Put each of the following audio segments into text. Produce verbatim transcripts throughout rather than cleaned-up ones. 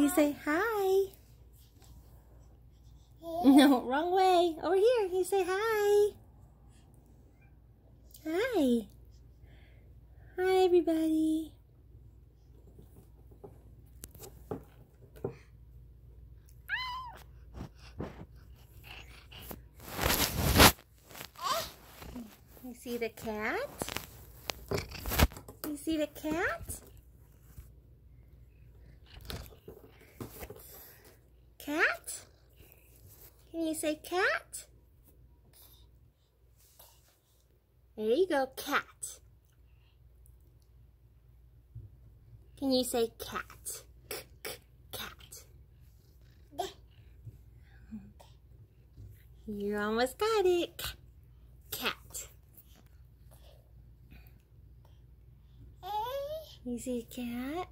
you say hi? No, wrong way. Over here. You say hi. Hi. Hi, everybody. You see the cat? You see the cat? Cat? Can you say cat? There you go, cat. Can you say cat? Cat. You almost got it. Cat. You see a cat?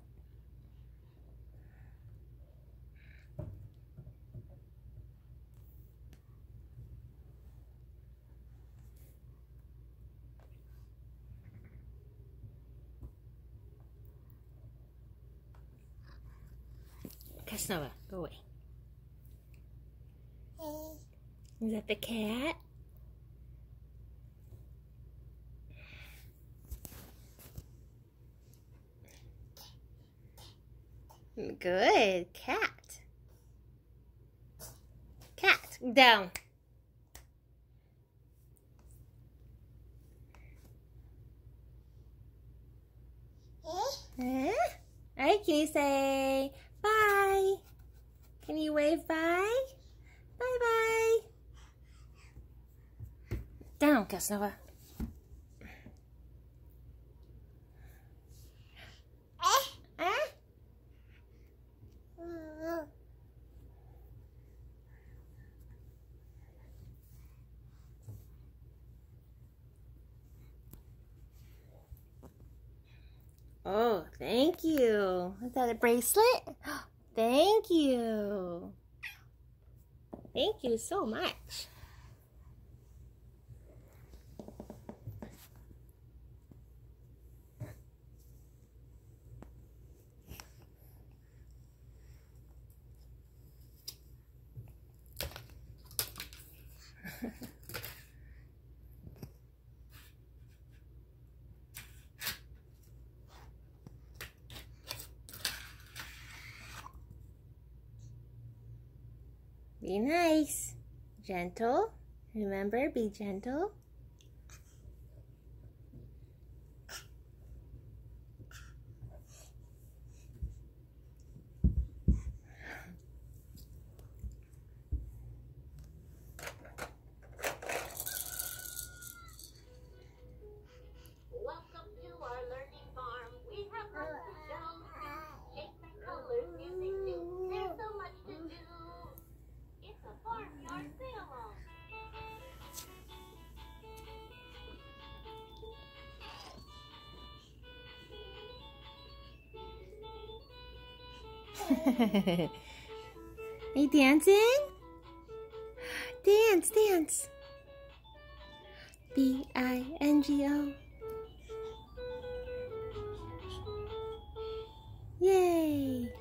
Casanova, go away. Is that the cat? Good. Cat. Cat. Down. Huh? Alright, can you say bye? Can you wave bye? Bye bye. Down, Casanova. Oh, thank you. Is that a bracelet? Thank you. Thank you so much. Be nice. Gentle. Remember, be gentle. Welcome to our learning farm. We have lots to show. Shapes and colors, music too. There's so much to do. It's a farmyard sing-along. Are you dancing? Dance, dance. B I N G O. Yay!